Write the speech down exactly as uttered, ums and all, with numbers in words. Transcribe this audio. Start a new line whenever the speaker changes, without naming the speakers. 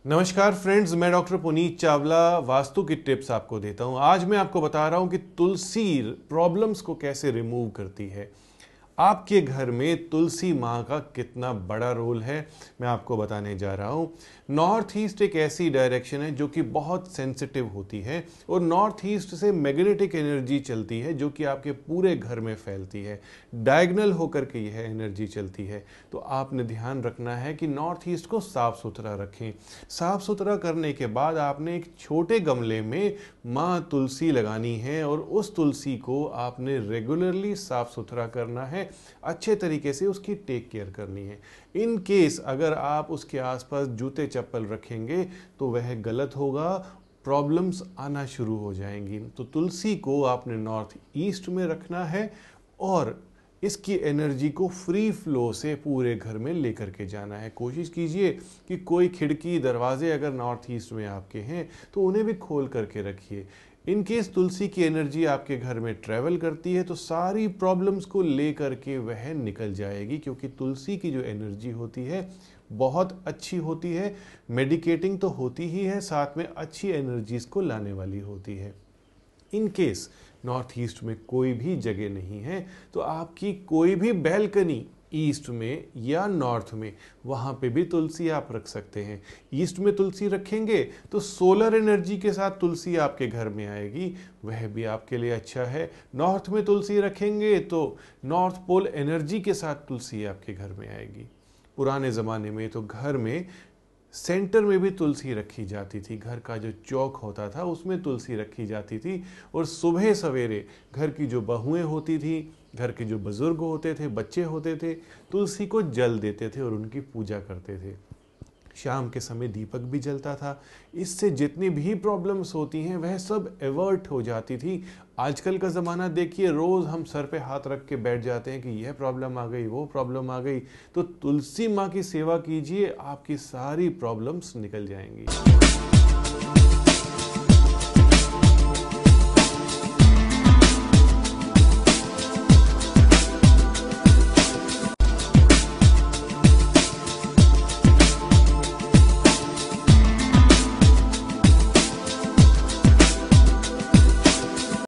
नमस्कार फ्रेंड्स, मैं डॉक्टर पुनीत चावला वास्तु की टिप्स आपको देता हूं। आज मैं आपको बता रहा हूं कि तुलसी प्रॉब्लम्स को कैसे रिमूव करती है। आपके घर में तुलसी माँ का कितना बड़ा रोल है मैं आपको बताने जा रहा हूँ। नॉर्थ ईस्ट एक ऐसी डायरेक्शन है जो कि बहुत सेंसिटिव होती है और नॉर्थ ईस्ट से मैग्नेटिक एनर्जी चलती है जो कि आपके पूरे घर में फैलती है। डायगोनल होकर के यह एनर्जी चलती है, तो आपने ध्यान रखना है कि नॉर्थ ईस्ट को साफ सुथरा रखें। साफ सुथरा करने के बाद आपने एक छोटे गमले में माँ तुलसी लगानी है और उस तुलसी को आपने रेगुलरली साफ सुथरा करना है, अच्छे तरीके से उसकी टेक केयर करनी है। इन केस अगर आप उसके आसपास जूते चप्पल रखेंगे तो वह गलत होगा, प्रॉब्लम्स आना शुरू हो जाएंगी। तो तुलसी को आपने नॉर्थ ईस्ट में रखना है और इसकी एनर्जी को फ्री फ्लो से पूरे घर में लेकर के जाना है। कोशिश कीजिए कि कोई खिड़की दरवाजे अगर नॉर्थ ईस्ट में आपके हैं तो उन्हें भी खोल करके रखिए। इन केस तुलसी की एनर्जी आपके घर में ट्रैवल करती है तो सारी प्रॉब्लम्स को लेकर के वह निकल जाएगी, क्योंकि तुलसी की जो एनर्जी होती है बहुत अच्छी होती है, मेडिकेटिंग तो होती ही है, साथ में अच्छी एनर्जीज को लाने वाली होती है। इन केस नॉर्थ ईस्ट में कोई भी जगह नहीं है तो आपकी कोई भी बैल्कनी ईस्ट में या नॉर्थ में, वहाँ पे भी तुलसी आप रख सकते हैं। ईस्ट में तुलसी रखेंगे तो सोलर एनर्जी के साथ तुलसी आपके घर में आएगी, वह भी आपके लिए अच्छा है। नॉर्थ में तुलसी रखेंगे तो नॉर्थ पोल एनर्जी के साथ तुलसी आपके घर में आएगी। पुराने ज़माने में तो घर में सेंटर में भी तुलसी रखी जाती थी, घर का जो चौक होता था उसमें तुलसी रखी जाती थी और सुबह सवेरे घर की जो बहुएं होती थी, घर के जो बुजुर्ग होते थे, बच्चे होते थे, तुलसी को जल देते थे और उनकी पूजा करते थे। शाम के समय दीपक भी जलता था। इससे जितनी भी प्रॉब्लम्स होती हैं वह सब एवर्ट हो जाती थी। आजकल का ज़माना देखिए, रोज़ हम सर पे हाथ रख के बैठ जाते हैं कि यह प्रॉब्लम आ गई, वो प्रॉब्लम आ गई। तो तुलसी माँ की सेवा कीजिए, आपकी सारी प्रॉब्लम्स निकल जाएंगी।